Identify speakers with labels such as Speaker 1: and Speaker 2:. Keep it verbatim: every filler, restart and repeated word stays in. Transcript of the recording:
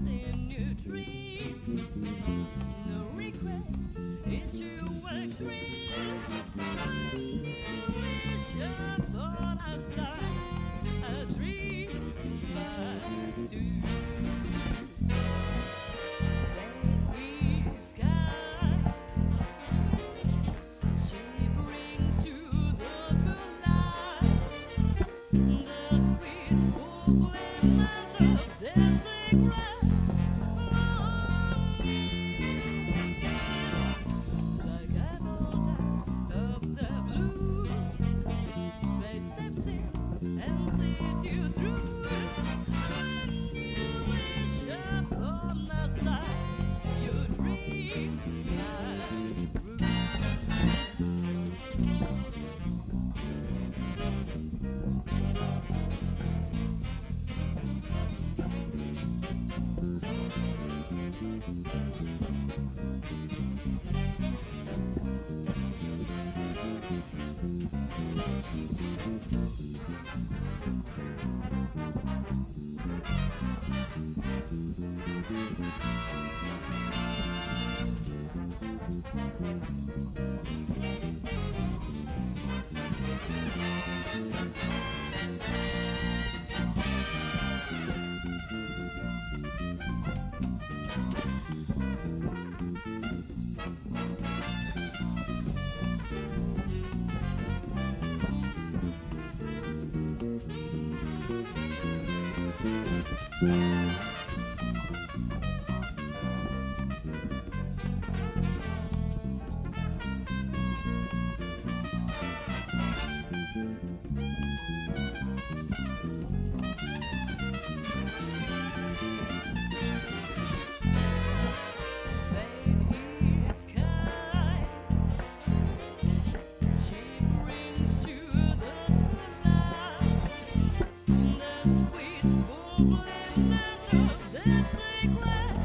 Speaker 1: in your dreams. No request is too extreme. When you wish upon a star, a dream must do. Very sky, she brings you those who lie. The sweet fulfillment of their secret longing. Like a bolt out of the blue, they steps in and sees you through. When you wish upon a star, your dream comes true. Fate is kind. She brings you the sunlight, the sweet fulfillment of the secret